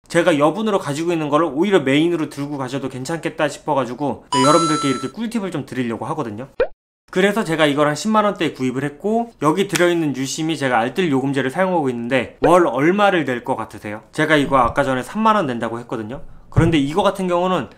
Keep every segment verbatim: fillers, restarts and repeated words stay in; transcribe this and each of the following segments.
제가 여분으로 가지고 있는 거를 오히려 메인으로 들고 가셔도 괜찮겠다 싶어가지고 네, 여러분들께 이렇게 꿀팁을 좀 드리려고 하거든요. 그래서 제가 이걸 한 십만 원대에 구입을 했고, 여기 들어있는 유심히 제가 알뜰 요금제를 사용하고 있는데 월 얼마를 낼 것 같으세요? 제가 이거 아까 전에 삼만 원 낸다고 했거든요. 그런데 이거 같은 경우는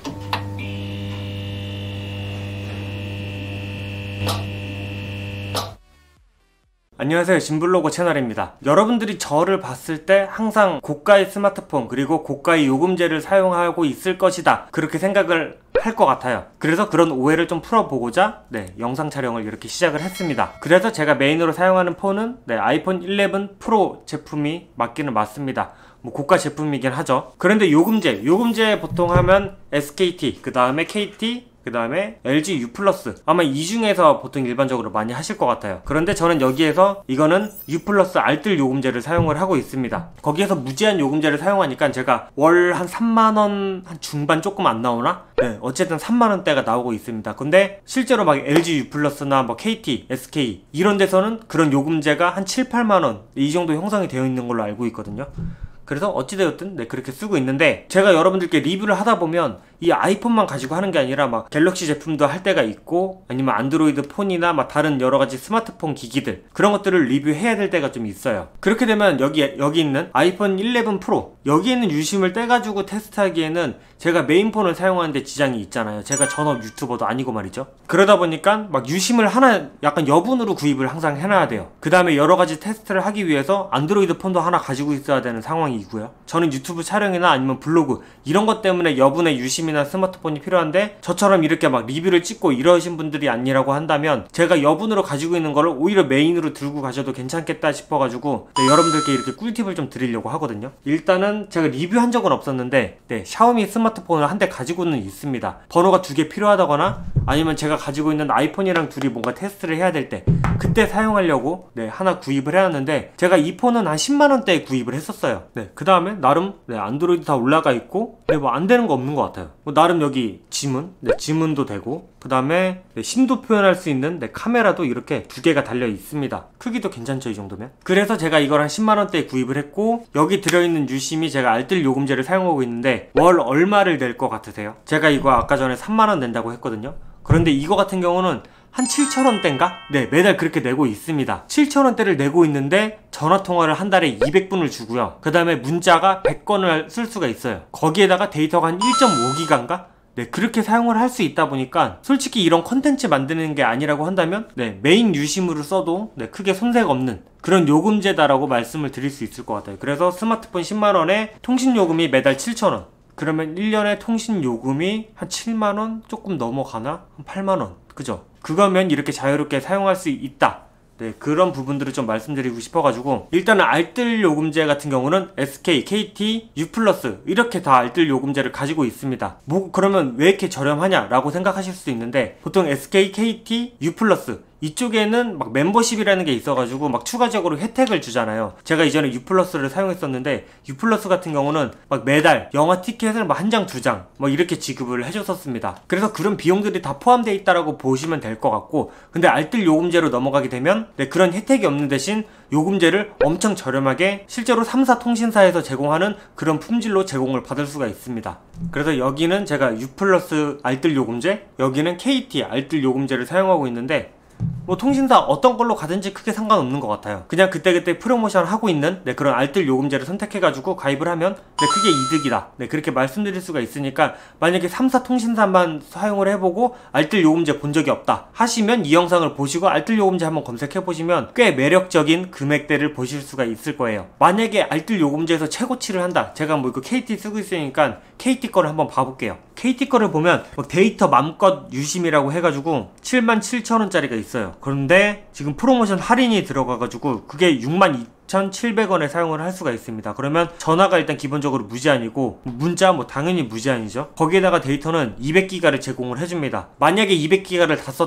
안녕하세요, 진블로거 채널입니다. 여러분들이 저를 봤을 때 항상 고가의 스마트폰 그리고 고가의 요금제를 사용하고 있을 것이다, 그렇게 생각을 할 것 같아요. 그래서 그런 오해를 좀 풀어보고자 네, 영상 촬영을 이렇게 시작을 했습니다. 그래서 제가 메인으로 사용하는 폰은 네, 아이폰 일레븐 프로 제품이 맞기는 맞습니다. 뭐 고가 제품이긴 하죠. 그런데 요금제, 요금제 보통 하면 에스케이티, 그 다음에 케이티, 그 다음에 엘지 U 플러스, 아마 이 중에서 보통 일반적으로 많이 하실 것 같아요. 그런데 저는 여기에서 이거는 U 플러스 알뜰 요금제를 사용을 하고 있습니다. 거기에서 무제한 요금제를 사용하니까 제가 월 한 삼만 원 한 중반 조금 안 나오나? 네, 어쨌든 삼만 원대가 나오고 있습니다. 근데 실제로 막 엘지 U 플러스나 뭐 케이티, 에스케이 이런 데서는 그런 요금제가 한 칠, 팔만 원 이 정도 형성이 되어 있는 걸로 알고 있거든요. 그래서 어찌되었든 네, 그렇게 쓰고 있는데, 제가 여러분들께 리뷰를 하다 보면 이 아이폰만 가지고 하는 게 아니라 막 갤럭시 제품도 할 때가 있고, 아니면 안드로이드 폰이나 막 다른 여러가지 스마트폰 기기들, 그런 것들을 리뷰해야 될 때가 좀 있어요. 그렇게 되면 여기 여기 있는 아이폰 일레븐 프로, 여기 있는 유심을 떼가지고 테스트하기에는 제가 메인폰을 사용하는데 지장이 있잖아요. 제가 전업 유튜버도 아니고 말이죠. 그러다 보니까 막 유심을 하나 약간 여분으로 구입을 항상 해놔야 돼요. 그 다음에 여러가지 테스트를 하기 위해서 안드로이드 폰도 하나 가지고 있어야 되는 상황이 이고요. 저는 유튜브 촬영이나 아니면 블로그 이런 것 때문에 여분의 유심이나 스마트폰이 필요한데, 저처럼 이렇게 막 리뷰를 찍고 이러신 분들이 아니라고 한다면 제가 여분으로 가지고 있는 거를 오히려 메인으로 들고 가셔도 괜찮겠다 싶어가지고 네, 여러분들께 이렇게 꿀팁을 좀 드리려고 하거든요. 일단은 제가 리뷰한 적은 없었는데 네, 샤오미 스마트폰을 한 대 가지고는 있습니다. 번호가 두 개 필요하다거나 아니면 제가 가지고 있는 아이폰이랑 둘이 뭔가 테스트를 해야 될 때 그때 사용하려고 네, 하나 구입을 해놨는데, 제가 이 폰은 한 십만 원대에 구입을 했었어요. 네, 그 다음에 나름 네, 안드로이드 다 올라가 있고 네, 뭐 안 되는 거 없는 것 같아요. 뭐 나름 여기 지문, 네, 지문도 되고, 그 다음에 네, 심도 표현할 수 있는 네, 카메라도 이렇게 두 개가 달려 있습니다. 크기도 괜찮죠, 이 정도면? 그래서 제가 이걸 한 십만 원대에 구입을 했고, 여기 들어있는 유심히 제가 알뜰 요금제를 사용하고 있는데 월 얼마를 낼 것 같으세요? 제가 이거 아까 전에 삼만 원 낸다고 했거든요. 그런데 이거 같은 경우는 한 칠천 원대인가? 네, 매달 그렇게 내고 있습니다. 칠천 원대를 내고 있는데 전화통화를 한 달에 이백 분을 주고요. 그 다음에 문자가 백 건을 쓸 수가 있어요. 거기에다가 데이터가 한 일 점 오 기가인가? 네, 그렇게 사용을 할 수 있다 보니까 솔직히 이런 컨텐츠 만드는 게 아니라고 한다면 네, 메인 유심으로 써도 네, 크게 손색 없는 그런 요금제다라고 말씀을 드릴 수 있을 것 같아요. 그래서 스마트폰 십만 원에 통신요금이 매달 칠천 원, 그러면 일 년에 통신요금이 한 칠만 원 조금 넘어가나? 한 팔만 원, 그죠? 그거면 이렇게 자유롭게 사용할 수 있다. 네, 그런 부분들을 좀 말씀드리고 싶어가지고, 일단은 알뜰 요금제 같은 경우는 에스케이, 케이티, U 플러스 이렇게 다 알뜰 요금제를 가지고 있습니다. 뭐 그러면 왜 이렇게 저렴하냐 라고 생각하실 수도 있는데, 보통 에스케이, 케이티, U 플러스 이쪽에는 막 멤버십이라는 게 있어가지고 막 추가적으로 혜택을 주잖아요. 제가 이전에 U 플러스를 사용했었는데, U 플러스 같은 경우는 막 매달 영화 티켓을 막 한 장, 두 장 뭐 이렇게 지급을 해줬었습니다. 그래서 그런 비용들이 다 포함되어 있다라고 보시면 될 것 같고, 근데 알뜰 요금제로 넘어가게 되면 네, 그런 혜택이 없는 대신 요금제를 엄청 저렴하게 실제로 삼 사 통신사에서 제공하는 그런 품질로 제공을 받을 수가 있습니다. 그래서 여기는 제가 U 플러스 알뜰 요금제, 여기는 케이티 알뜰 요금제를 사용하고 있는데, 뭐 통신사 어떤 걸로 가든지 크게 상관없는 것 같아요. 그냥 그때그때 프로모션 하고 있는 네, 그런 알뜰 요금제를 선택해가지고 가입을 하면 네, 크게 이득이다, 네, 그렇게 말씀드릴 수가 있으니까, 만약에 삼 사 통신사만 사용을 해보고 알뜰 요금제 본 적이 없다 하시면 이 영상을 보시고 알뜰 요금제 한번 검색해보시면 꽤 매력적인 금액대를 보실 수가 있을 거예요. 만약에 알뜰 요금제에서 최고치를 한다, 제가 뭐 이거 케이티 쓰고 있으니까 케이티 거를 한번 봐볼게요. 케이티 거를 보면 데이터 맘껏 유심이라고 해가지고 칠만 칠천 원짜리가 있어요. 그런데 지금 프로모션 할인이 들어가가지고 그게 육만 이천칠백 원에 사용을 할 수가 있습니다. 그러면 전화가 일단 기본적으로 무제한이고, 문자 뭐 당연히 무제한이죠. 거기에다가 데이터는 이백 기가를 제공을 해줍니다. 만약에 이백 기가를 다 썼다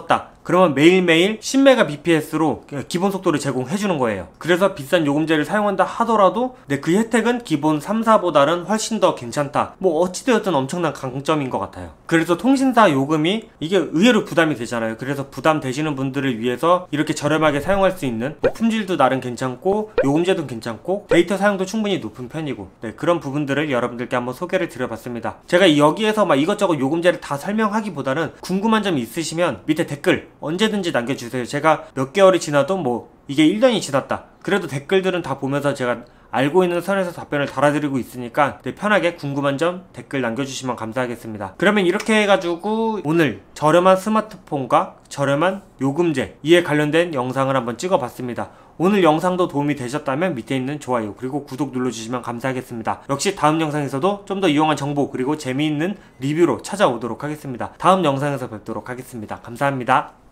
그러면 매일매일 십 메가비피에스로 기본 속도를 제공해주는 거예요. 그래서 비싼 요금제를 사용한다 하더라도 네, 그 혜택은 기본 삼 사보다는 훨씬 더 괜찮다. 뭐 어찌되었든 엄청난 강점인 것 같아요. 그래서 통신사 요금이 이게 의외로 부담이 되잖아요. 그래서 부담 되시는 분들을 위해서 이렇게 저렴하게 사용할 수 있는 뭐 품질도 나름 괜찮고 요금제도 괜찮고 데이터 사용도 충분히 높은 편이고 네, 그런 부분들을 여러분들께 한번 소개를 드려봤습니다. 제가 여기에서 막 이것저것 요금제를 다 설명하기보다는 궁금한 점 있으시면 밑에 댓글 언제든지 남겨주세요. 제가 몇 개월이 지나도 뭐 이게 일 년이 지났다 그래도 댓글들은 다 보면서 제가 알고 있는 선에서 답변을 달아드리고 있으니까 네, 편하게 궁금한 점 댓글 남겨주시면 감사하겠습니다. 그러면 이렇게 해가지고 오늘 저렴한 스마트폰과 저렴한 요금제 이에 관련된 영상을 한번 찍어봤습니다. 오늘 영상도 도움이 되셨다면 밑에 있는 좋아요 그리고 구독 눌러주시면 감사하겠습니다. 역시 다음 영상에서도 좀 더 유용한 정보 그리고 재미있는 리뷰로 찾아오도록 하겠습니다. 다음 영상에서 뵙도록 하겠습니다. 감사합니다.